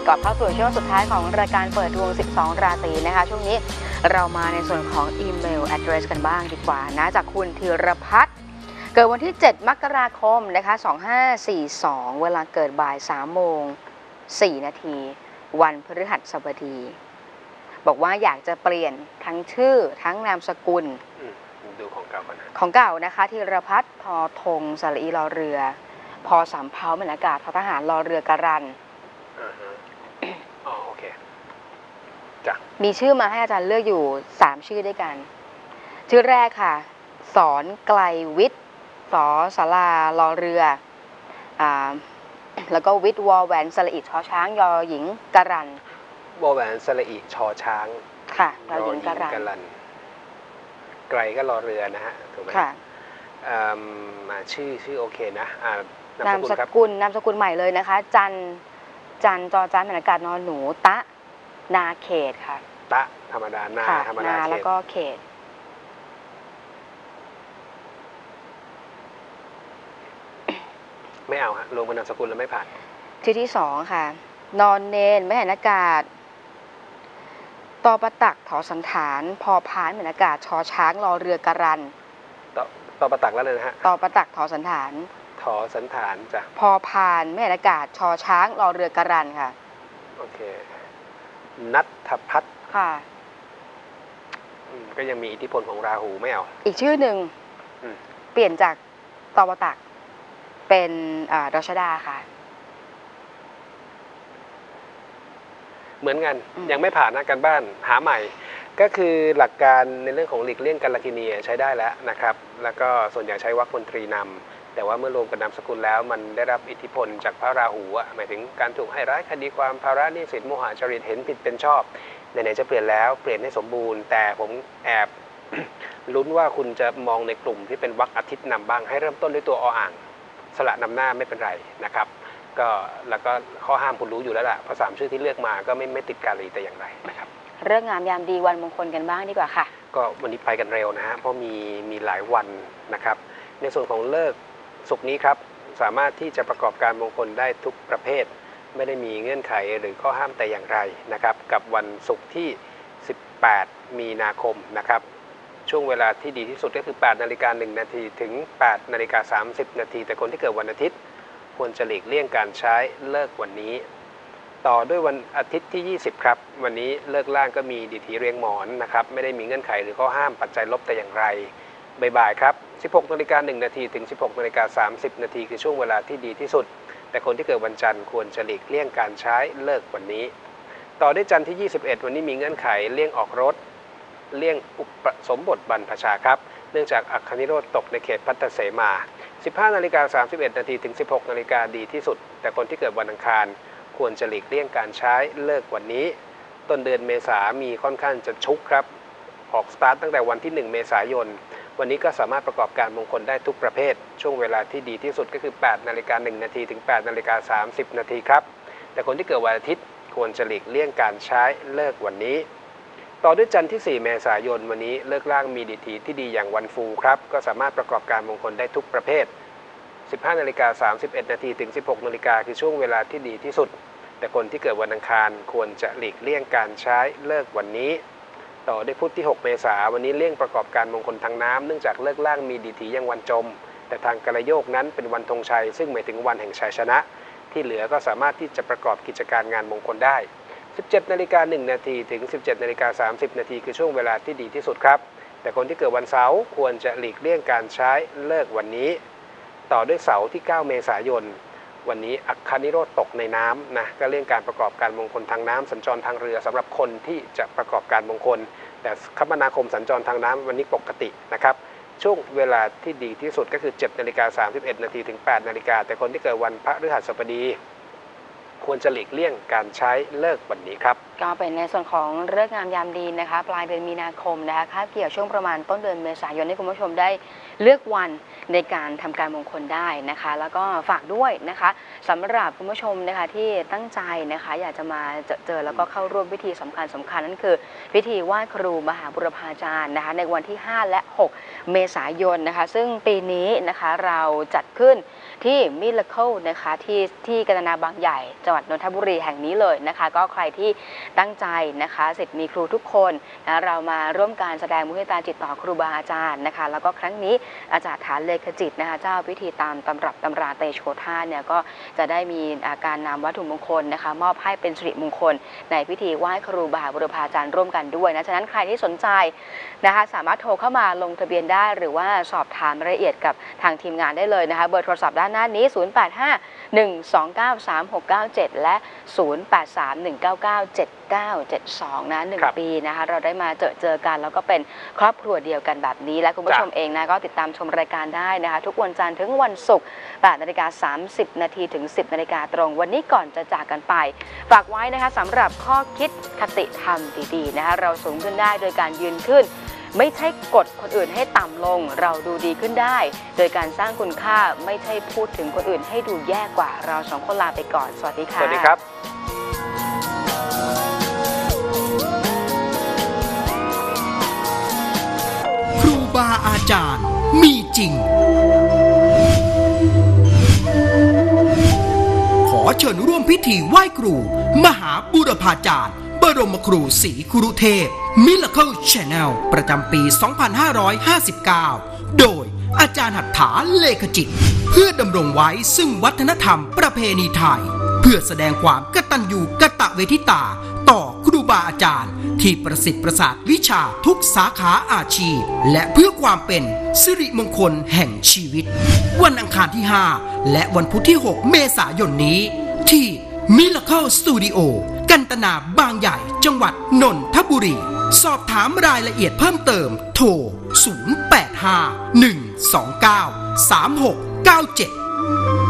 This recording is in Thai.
กลับเข้าสู่ช่วงสุดท้ายของรายการเปิดดวง 12 ราศีนะคะช่วงนี้เรามาในส่วนของอีเมล address กันบ้างดีกว่านะจากคุณธีรพัฒน์เกิดวันที่ 7 มกราคมนะคะ 2542 เวลาเกิดบ่าย 3 โมง 4 นาที วันพฤหัสบดี บอกว่าอยากจะเปลี่ยนทั้งชื่อทั้งนามสกุลดูของเก่าก่อนของเก่านะคะธีรพัฒน์ทอธงสระอีรอเรือพอสำเภาเหมือนอากาศทอทหารรอเรือกรันอ๋อโอเคจ้ะมีชื่อมาให้อาจารย์เลือกอยู่3ชื่อด้วยกันชื่อแรกค่ะสอนไกลวิทย์สอศาลารอเรือแล้วก็วิทย์วอแหวนสระอีชอช้างยอหญิงกรันวอแหวนสระอีชอช้างค่ะยอหญิงกรันไกลก็รอเรือนะฮะถูกไหมค่ะชื่อโอเคนะนามสกุลใหม่เลยนะคะจันจอจานบรรยากาศนอนหนูตะนาเขตค่ะตะธรรมดานาธรรมดาแล้วก็เขตไม่เอาฮะรวมกับนามสกุลแล้วไม่ผ่านชื่อที่2ค่ะนอนเนนไม่เห็นอากาศตอประตักถอสันฐานพอพานเหมือนอากาศชอช้างรอเรือกรันตอประตักแล้วเลยนะฮะตอประตักถอสันฐานถอสันฐานจ้ะพอพานไม่เห็นอากาศชอช้างรอเรือกรันค่ะโอเคนัทพัฒน์ค่ะก็ยังมีอิทธิพลของราหูไม่เอาอีกชื่อหนึ่งเปลี่ยนจากตอประตักเป็นดชดาค่ะเหมือนกันยังไม่ผ่านนะการบ้านหาใหม่ก็คือหลักการในเรื่องของหลีกเลี่ยงกัลกินีใช้ได้แล้วนะครับแล้วก็ส่วนใหญ่ใช้วรรคมนตรีนำแต่ว่าเมื่อรวมกับนามสกุลแล้วมันได้รับอิทธิพลจากพระราหูหมายถึงการถูกให้ร้ายคดีความภาระหนี้สินโมหะจริตเห็นผิดเป็นชอบไหนๆจะเปลี่ยนแล้วเปลี่ยนให้สมบูรณ์แต่ผมแอบ ลุ้นว่าคุณจะมองในกลุ่มที่เป็นวรรคอาทิตย์นำบ้างให้เริ่มต้นด้วยตัวออ่างสระนำหน้าไม่เป็นไรนะครับก็แล้วก็ข้อห้ามคุณรู้อยู่แล้วล่ะเพราะ3ชื่อที่เลือกมาก็ไม่ติดกาลีแต่อย่างไรนะครับเรื่องงามยามดีวันมงคลกันบ้างดีกว่าค่ะก็วันนี้ไปกันเร็วนะฮะเพราะมีหลายวันนะครับในส่วนของเลิกศุกร์นี้ครับสามารถที่จะประกอบการมงคลได้ทุกประเภทไม่ได้มีเงื่อนไขหรือข้อห้ามแต่อย่างไรนะครับกับวันศุกร์ที่18มีนาคมนะครับช่วงเวลาที่ดีที่สุดก็คือ8:01 นาทีถึง8:30 นาทีแต่คนที่เกิดวันอาทิตย์ควรจะหลีกเลี่ยงการใช้เลิกวันนี้ต่อด้วยวันอาทิตย์ที่20ครับวันนี้เลิกล่างก็มีดิถีเรียงหมอนนะครับไม่ได้มีเงื่อนไขหรือข้อห้ามปัจจัยลบแต่อย่างไรบ่ายๆครับ 16:01 นาทีถึง 16:30 นาทีคือช่วงเวลาที่ดีที่สุดแต่คนที่เกิดวันจันทร์ควรจะหลีกเลี่ยงการใช้เลิกวันนี้ต่อด้วยจันทร์ที่21วันนี้มีเงื่อนไขเลี่ยงออกรถเลี่ยงอุปสมบทบรรพชาครับเนื่องจากอัคคนิโรธตกในเขตพัทธเสมา 15:31 นาทีถึง 16 นาฬิกาดีที่สุดแต่คนที่เกิดวันอังคารควรจะหลีกเลี่ยงการใช้เลิกวันนี้ต้นเดือนเมษามีค่อนข้างจะชุกครับออกสตาร์ทตั้งแต่วันที่1เมษายนวันนี้ก็สามารถประกอบการมงคลได้ทุกประเภทช่วงเวลาที่ดีที่สุดก็คือ 8:01 นาทีถึง 8:30 นาทีครับแต่คนที่เกิดวันอาทิตย์ควรจะหลีกเลี่ยงการใช้เลิกวันนี้ต่อด้วยจันทร์ที่4เมษายนวันนี้เลิกล่างมีดิถีที่ดีอย่างวันฟูครับก็สามารถประกอบการมงคลได้ทุกประเภท 15:31 นาทีถึง 16 นาฬิกาคือช่วงเวลาที่ดีที่สุดแต่คนที่เกิดวันอังคารควรจะหลีกเลี่ยงการใช้เลิกวันนี้ต่อด้วยพุธที่6เมษายนวันนี้เลี่ยงประกอบการมงคลทางน้ำเนื่องจากเลิกล่างมีดิถียังวันจมแต่ทางกระโยกนั้นเป็นวันธงชัยซึ่งหมายถึงวันแห่งชัยชนะที่เหลือก็สามารถที่จะประกอบกิจการงานมงคลได้ 17:01 นาทีถึง 17:30 นาทีคือช่วงเวลาที่ดีที่สุดครับแต่คนที่เกิดวันเสาร์ควรจะหลีกเลี่ยงการใช้เลิกวันนี้ต่อด้วยเสาร์ที่9เมษายนวันนี้อัคคนิโรธตกในน้ำนะก็เลี่ยงการประกอบการมงคลทางน้ำสัญจรทางเรือสำหรับคนที่จะประกอบการมงคลแต่คมนาคมสัญจรทางน้ำวันนี้ปกตินะครับช่วงเวลาที่ดีที่สุดก็คือ 7:31 นาทีถึง 8 นาฬิกาแต่คนที่เกิดวันพฤหัสบดีควรจะหลีกเลี่ยงการใช้เลิกวันนี้ครับก็เป็นในส่วนของฤกษ์งามยามดีนะคะปลายเดือนมีนาคมนะคะคาบเกี่ยวช่วงประมาณต้นเดือนเมษายนให้คุณผู้ชมได้เลือกวันในการทำการมงคลได้นะคะแล้วก็ฝากด้วยนะคะสำหรับคุณผู้ชมนะคะที่ตั้งใจนะคะอยากจะมาเจอแล้วก็เข้าร่วมพิธีสำคัญนั่นคือพิธีไหว้ครูมหาบุรพาจารย์นะคะในวันที่ 5 และ 6 เมษายนนะคะซึ่งปีนี้นะคะเราจัดขึ้นที่มิราเคิลนะคะที่กาญจนาบางใหญ่จังหวัดนนทบุรีแห่งนี้เลยนะคะก็ใครที่ตั้งใจนะคะศิษย์มีครูทุกคนนะเรามาร่วมการแสดงมุทิตาจิตต่อครูบาอาจารย์นะคะแล้วก็ครั้งนี้อาจารย์ฐานเลขจิตนะคะเจ้าพิธีตามตำรับตำราเตโชธาเนี่ยก็จะได้มีการนำวัตถุมงคลนะคะมอบให้เป็นสิริมงคลในพิธีไหว้ครูบาบุรพาจารย์ร่วมกันด้วยนะฉะนั้นใครที่สนใจนะคะสามารถโทรเข้ามาลงทะเบียนได้หรือว่าสอบถามรายละเอียดกับทางทีมงานได้เลยนะคะเบอร์โทรศัพท์ด้านหน้านี้ 0851293697 และ 0831997972 นะ1 ปีนะคะเราได้มาเจอกันแล้วก็เป็นครอบครัวเดียวกันแบบนี้และคุณผู้ชมเองนะก็ติดตามชมรายการได้นะคะทุกวันจันทร์ถึงวันศุกร์ 8:30 นถึง 10 นาฬิกาตรงวันนี้ก่อนจะจากกันไปฝากไว้นะคะสำหรับข้อคิดคติธรรมดีๆนะคะเราสูงขึ้นได้โดยการยืนขึ้นไม่ใช่กดคนอื่นให้ต่ำลงเราดูดีขึ้นได้โดยการสร้างคุณค่าไม่ใช่พูดถึงคนอื่นให้ดูแย่กว่าเราสองคนลาไปก่อนสวัสดีค่ะสวัสดีครับครูบาอาจารย์มีจริงขอเชิญร่วมพิธีไหว้ครูมหาบุรพาจารย์บรมครูศรีคุรุเทพ Miracle Channel ประจำปี 2559 โดยอาจารย์หัตถาเลขจิตเพื่อดำรงไว้ซึ่งวัฒนธรรมประเพณีไทยเพื่อแสดงความกตัญญูกตเวทิตาต่อครูบาอาจารย์ที่ประสิทธิ์ประสาทวิชาทุกสาขาอาชีพและเพื่อความเป็นสิริมงคลแห่งชีวิตวันอังคารที่ 5 และวันพุธที่ 6 เมษายนนี้ที่ Miracle Studio กันตนาบางใหญ่จังหวัดนนทบุรีสอบถามรายละเอียดเพิ่มเติมโทร 0851293697